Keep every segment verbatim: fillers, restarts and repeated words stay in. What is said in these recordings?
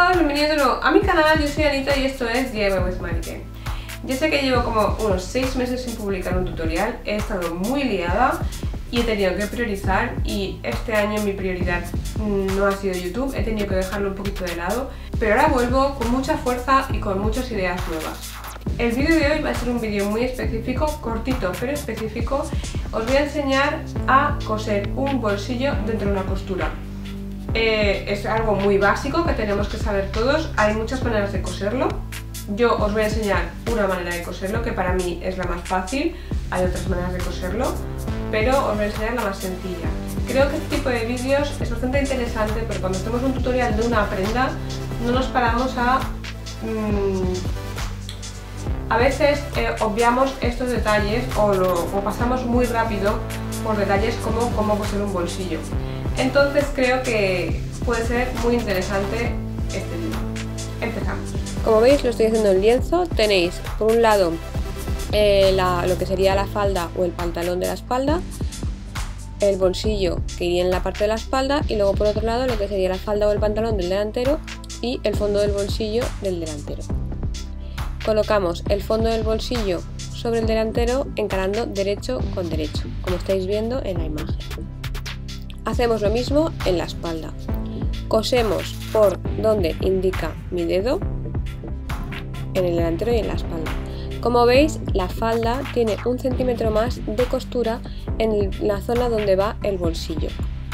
todos, bienvenidos de nuevo a mi canal. Yo soy Anita y esto es D I Y with Mariken. Yo sé que llevo como unos seis meses sin publicar un tutorial, he estado muy liada y he tenido que priorizar, y este año mi prioridad no ha sido YouTube, he tenido que dejarlo un poquito de lado, pero ahora vuelvo con mucha fuerza y con muchas ideas nuevas. El vídeo de hoy va a ser un vídeo muy específico, cortito pero específico. Os voy a enseñar a coser un bolsillo dentro de una costura. Eh, es algo muy básico que tenemos que saber todos, hay muchas maneras de coserlo. Yo os voy a enseñar una manera de coserlo que para mí es la más fácil, hay otras maneras de coserlo, pero os voy a enseñar la más sencilla. Creo que este tipo de vídeos es bastante interesante porque cuando hacemos un tutorial de una prenda no nos paramos a... Mmm, a veces eh, obviamos estos detalles o, lo, o pasamos muy rápido por detalles como cómo coser un bolsillo. Entonces creo que puede ser muy interesante este vídeo. Empezamos. Como veis lo estoy haciendo en lienzo. Tenéis por un lado eh, la, lo que sería la falda o el pantalón de la espalda, el bolsillo que iría en la parte de la espalda, y luego por otro lado lo que sería la falda o el pantalón del delantero y el fondo del bolsillo del delantero. Colocamos el fondo del bolsillo sobre el delantero encarando derecho con derecho, como estáis viendo en la imagen. Hacemos lo mismo en la espalda. Cosemos por donde indica mi dedo, en el delantero y en la espalda. Como veis, la falda tiene un centímetro más de costura en la zona donde va el bolsillo.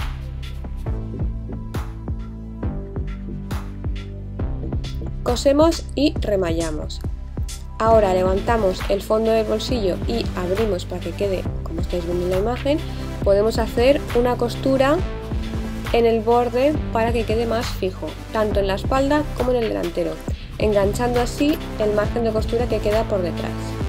Cosemos y remallamos. Ahora levantamos el fondo del bolsillo y abrimos para que quede como estáis viendo en la imagen. Podemos hacer una costura en el borde para que quede más fijo, tanto en la espalda como en el delantero, enganchando así el margen de costura que queda por detrás.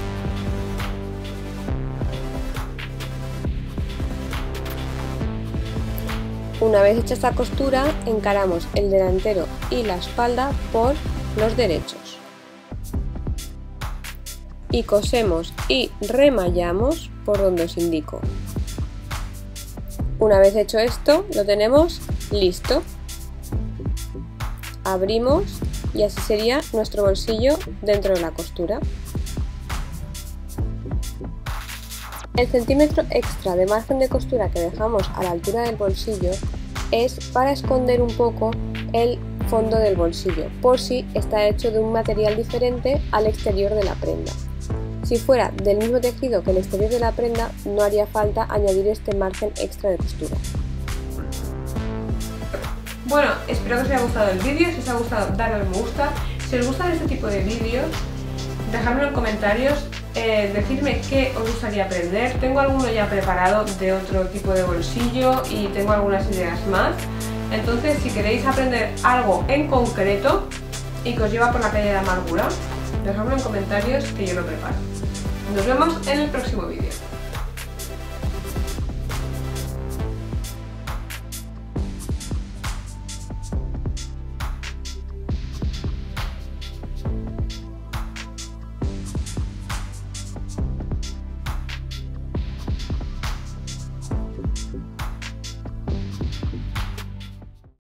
Una vez hecha esta costura, encaramos el delantero y la espalda por los derechos. Y cosemos y remallamos por donde os indico. Una vez hecho esto, lo tenemos listo. Abrimos y así sería nuestro bolsillo dentro de la costura. El centímetro extra de margen de costura que dejamos a la altura del bolsillo es para esconder un poco el fondo del bolsillo, por si está hecho de un material diferente al exterior de la prenda. Si fuera del mismo tejido que el exterior de la prenda, no haría falta añadir este margen extra de costura. Bueno, espero que os haya gustado el vídeo. Si os ha gustado, dadle al me gusta. Si os gustan este tipo de vídeos, dejadmelo en comentarios, eh, decidme qué os gustaría aprender. Tengo alguno ya preparado de otro tipo de bolsillo y tengo algunas ideas más. Entonces, si queréis aprender algo en concreto y que os lleva por la calle de la amargura, dejadmelo en comentarios que yo lo preparo. Nos vemos en el próximo vídeo.